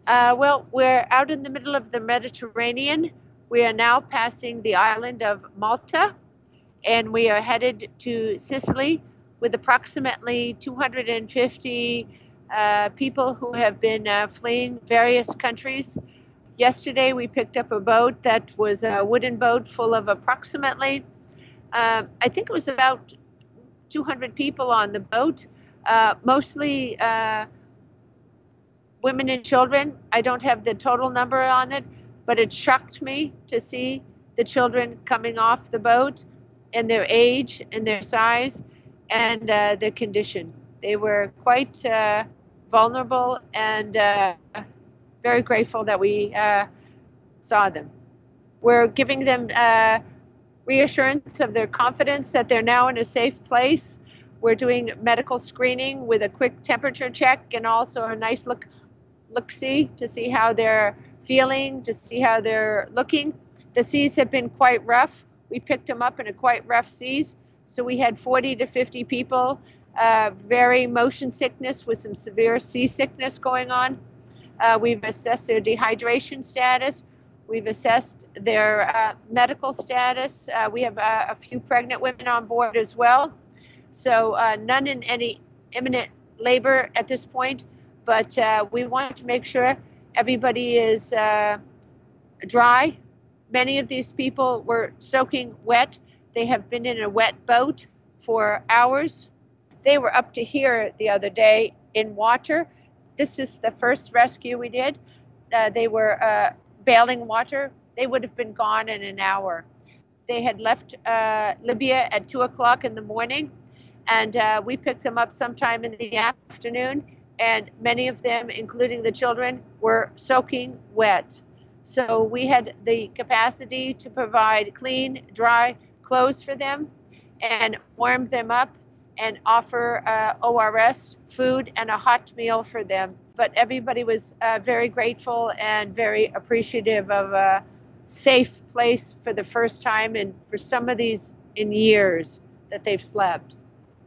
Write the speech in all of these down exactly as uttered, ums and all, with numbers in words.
Uh, well, we're out in the middle of the Mediterranean. We are now passing the island of Malta, and we are headed to Sicily with approximately two hundred fifty uh, people who have been uh, fleeing various countries. Yesterday, we picked up a boat that was a wooden boat full of approximately, uh, I think it was about two hundred people on the boat, uh, mostly uh, women and children. I don't have the total number on it, but it shocked me to see the children coming off the boat and their age and their size and uh, their condition. They were quite uh, vulnerable and uh, very grateful that we uh, saw them. We're giving them uh, reassurance of their confidence that they're now in a safe place. We're doing medical screening with a quick temperature check and also a nice look look-see to see how they're feeling, to see how they're looking. The seas have been quite rough. We picked them up in a quite rough seas. So we had forty to fifty people, uh, very motion sickness with some severe seasickness going on. Uh, we've assessed their dehydration status. We've assessed their uh, medical status. Uh, we have uh, a few pregnant women on board as well. So uh, none in any imminent labor at this point. But uh, we want to make sure everybody is uh, dry. Many of these people were soaking wet. They have been in a wet boat for hours. They were up to here the other day in water. This is the first rescue we did. Uh, they were uh, bailing water. They would have been gone in an hour. They had left uh, Libya at two o'clock in the morning, and uh, we picked them up sometime in the afternoon. And many of them, including the children, were soaking wet. So we had the capacity to provide clean, dry clothes for them and warm them up and offer uh, O R S, food, and a hot meal for them. But everybody was uh, very grateful and very appreciative of a safe place for the first time and for some of these in years that they've slept.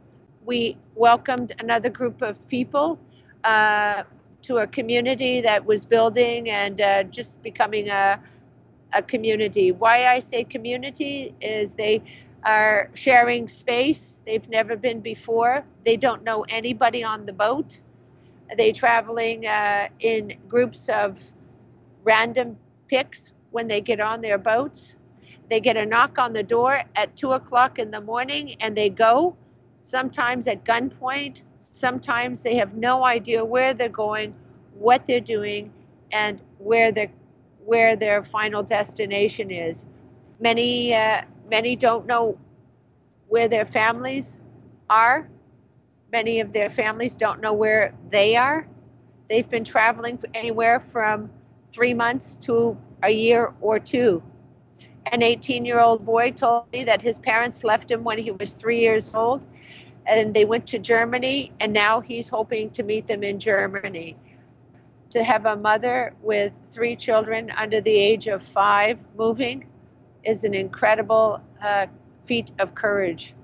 We welcomed another group of people Uh, to a community that was building and uh, just becoming a, a community. Why I say community is they are sharing space. They've never been before. They don't know anybody on the boat. They're traveling uh, in groups of random picks when they get on their boats. They get a knock on the door at two o'clock in the morning and they go. Sometimes at gunpoint, sometimes they have no idea where they're going, what they're doing, and where their where their final destination is. Many uh, many don't know where their families are. Many of their families don't know where they are. They've been traveling anywhere from three months to a year or two. An eighteen-year-old boy told me that his parents left him when he was three years old, and they went to Germany, and now he's hoping to meet them in Germany. To have a mother with three children under the age of five moving is an incredible uh, feat of courage.